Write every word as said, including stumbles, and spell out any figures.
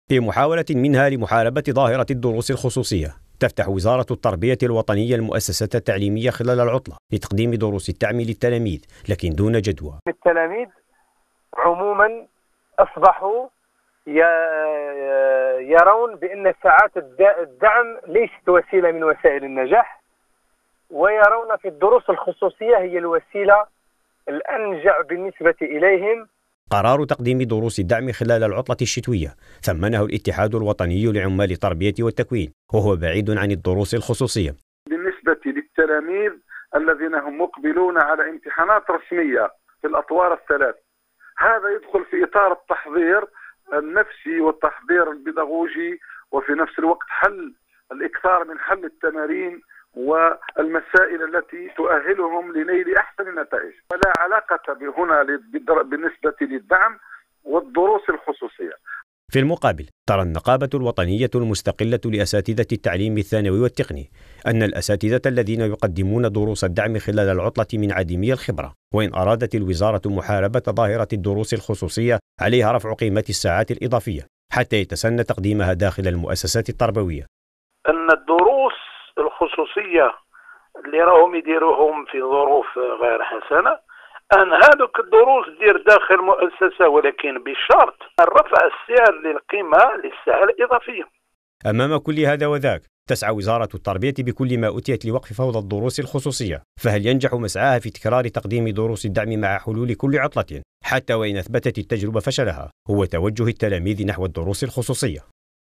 في محاولة منها لمحاربة ظاهرة الدروس الخصوصية، تفتح وزارة التربية الوطنية المؤسسات التعليمية خلال العطلة لتقديم دروس الدعم للتلاميذ، لكن دون جدوى. التلاميذ عموما أصبحوا يرون بأن ساعات الدعم ليست وسيلة من وسائل النجاح، ويرون في الدروس الخصوصية هي الوسيلة الأنجع بالنسبة إليهم. قرار تقديم دروس الدعم خلال العطلة الشتوية ثمنه الاتحاد الوطني لعمال التربية والتكوين، وهو بعيد عن الدروس الخصوصية. بالنسبة للتلاميذ الذين هم مقبلون على امتحانات رسمية في الأطوار الثلاث، هذا يدخل في إطار التحضير النفسي والتحضير البيداغوجي، وفي نفس الوقت حل الإكثار من حل التمارين والمسائل التي تؤهلهم لنيل أحسن النتائج. ولا علاقة هنا بالنسبة للدعم والدروس الخصوصية. في المقابل، ترى النقابة الوطنية المستقلة لأساتذة التعليم الثانوي والتقني أن الأساتذة الذين يقدمون دروس الدعم خلال العطلة من عديمي الخبرة، وإن أرادت الوزارة محاربة ظاهرة الدروس الخصوصية عليها رفع قيمة الساعات الإضافية حتى يتسنى تقديمها داخل المؤسسات التربوية. أن الدروس الخصوصية اللي راهم يديروهم في ظروف غير حسنة، أن هذوك الدروس دير داخل مؤسسة، ولكن بشرط الرفع السعر للقيمة للساعة الإضافية. أمام كل هذا وذاك، تسعى وزارة التربية بكل ما أتيت لوقف فوضى الدروس الخصوصية، فهل ينجح مسعاها في تكرار تقديم دروس الدعم مع حلول كل عطلة، حتى وإن أثبتت التجربة فشلها هو توجه التلاميذ نحو الدروس الخصوصية؟